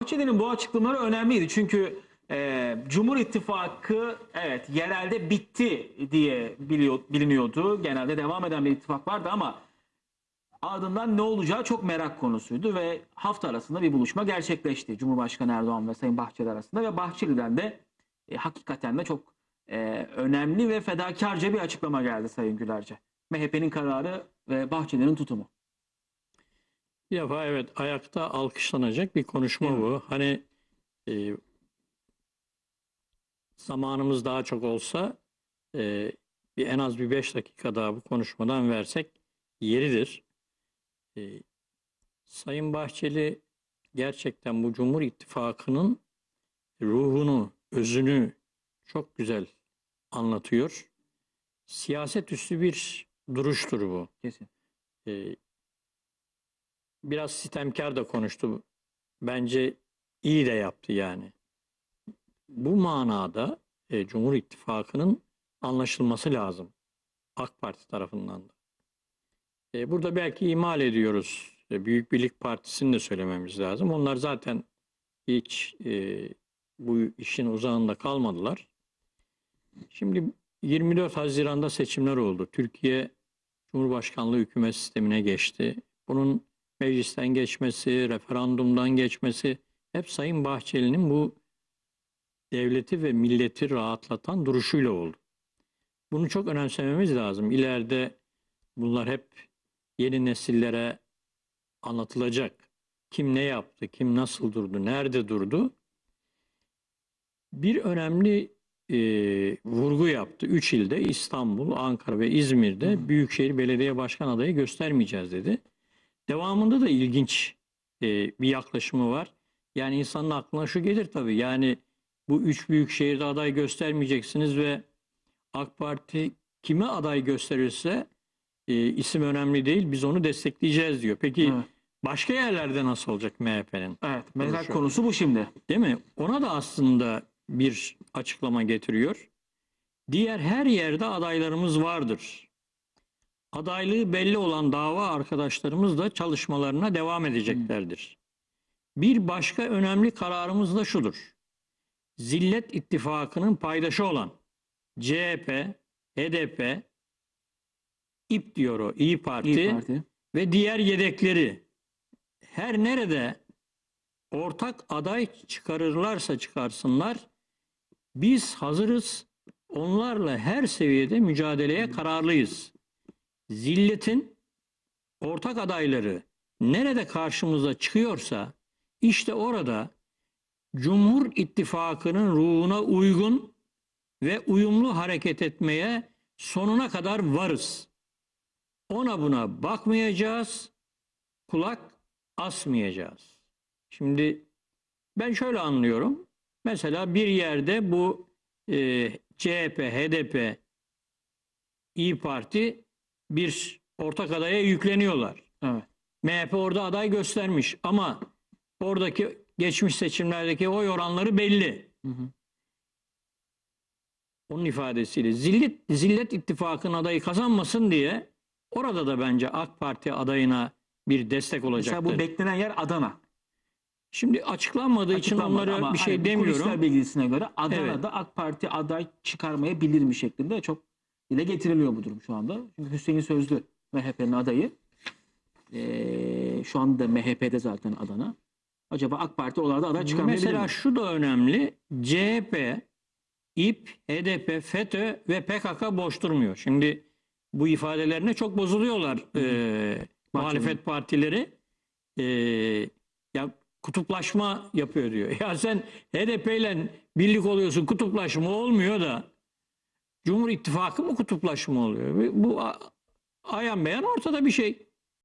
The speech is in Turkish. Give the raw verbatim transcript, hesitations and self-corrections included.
Bahçeli'nin bu açıklamaları önemliydi. Çünkü e, Cumhur İttifakı evet yerelde bitti diye biliyor, biliniyordu. Genelde devam eden bir ittifak vardı ama ardından ne olacağı çok merak konusuydu ve hafta arasında bir buluşma gerçekleşti. Cumhurbaşkanı Erdoğan ve Sayın Bahçeli arasında ve Bahçeli'den de e, hakikaten de çok e, önemli ve fedakarca bir açıklama geldi Sayın Gülerce. M H P'nin kararı ve Bahçeli'nin tutumu. Bir defa evet ayakta alkışlanacak bir konuşma Değil mi? bu. Hani e, zamanımız daha çok olsa e, bir en az bir beş dakika daha bu konuşmadan versek yeridir. E, Sayın Bahçeli gerçekten bu Cumhur İttifakı'nın ruhunu, özünü çok güzel anlatıyor. Siyaset üstü bir duruştur bu. Kesin. E, biraz sitemkar da konuştu. Bence iyi de yaptı yani. Bu manada e, Cumhur İttifakı'nın anlaşılması lazım. AK Parti tarafından da. E, burada belki ihmal ediyoruz. E, Büyük Birlik Partisi'ni de söylememiz lazım. Onlar zaten hiç e, bu işin uzağında kalmadılar. Şimdi yirmi dört Haziran'da seçimler oldu. Türkiye Cumhurbaşkanlığı hükümet sistemine geçti. Bunun meclisten geçmesi, referandumdan geçmesi hep Sayın Bahçeli'nin bu devleti ve milleti rahatlatan duruşuyla oldu. Bunu çok önemsememiz lazım. İleride bunlar hep yeni nesillere anlatılacak. Kim ne yaptı, kim nasıl durdu, nerede durdu? Bir önemli e, vurgu yaptı. Üç ilde İstanbul, Ankara ve İzmir'de Hı. Büyükşehir Belediye Başkan adayı göstermeyeceğiz dedi. Devamında da ilginç e, bir yaklaşımı var. Yani insanın aklına şu gelir tabii. Yani bu üç büyük şehirde aday göstermeyeceksiniz ve AK Parti kime aday gösterirse e, isim önemli değil, biz onu destekleyeceğiz diyor. Peki Evet. başka yerlerde nasıl olacak M H P'nin? Evet, merak Duruşu. konusu bu şimdi. Değil mi? Ona da aslında bir açıklama getiriyor. Diğer her yerde adaylarımız vardır. Adaylığı belli olan dava arkadaşlarımız da çalışmalarına devam edeceklerdir. Bir başka önemli kararımız da şudur. Zillet İttifakı'nın paydaşı olan C H P, H D P, İP diyor o, İyi Parti, İyi Parti. ve diğer yedekleri her nerede ortak aday çıkarırlarsa çıkarsınlar biz hazırız, onlarla her seviyede mücadeleye kararlıyız. Zilletin ortak adayları nerede karşımıza çıkıyorsa işte orada Cumhur İttifakı'nın ruhuna uygun ve uyumlu hareket etmeye sonuna kadar varız. Ona buna bakmayacağız, kulak asmayacağız. Şimdi ben şöyle anlıyorum. Mesela bir yerde bu e, C H P, H D P, İyi Parti bir ortak adaya yükleniyorlar. Evet. M H P orada aday göstermiş ama oradaki geçmiş seçimlerdeki oy oranları belli. Hı hı. Onun ifadesiyle zillet, zillet ittifakının adayı kazanmasın diye orada da bence AK Parti adayına bir destek olacaktır. Mesela bu beklenen yer Adana. Şimdi açıklanmadığı için Açıklanmadı onlara ama bir şey hani demiyorum. Kulisler bilgisine göre Adana'da Evet. AK Parti aday çıkarmayabilir mi şeklinde çok dile getiriliyor bu durum şu anda. Çünkü Hüseyin Sözlü M H P'nin adayı. Ee, şu anda M H P'de zaten Adana. Acaba AK Parti oralarda aday çıkarmayabilir Mesela mi? şu da önemli. C H P, İP, H D P, FETÖ ve P K K boş durmuyor. Şimdi bu ifadelerine çok bozuluyorlar e, muhalefet partileri. E, ya kutuplaşma yapıyor diyor. Ya sen H D P ile birlik oluyorsun, kutuplaşma olmuyor da Cumhur İttifakı mı kutuplaşma oluyor? Bu ayan beyan ortada bir şey.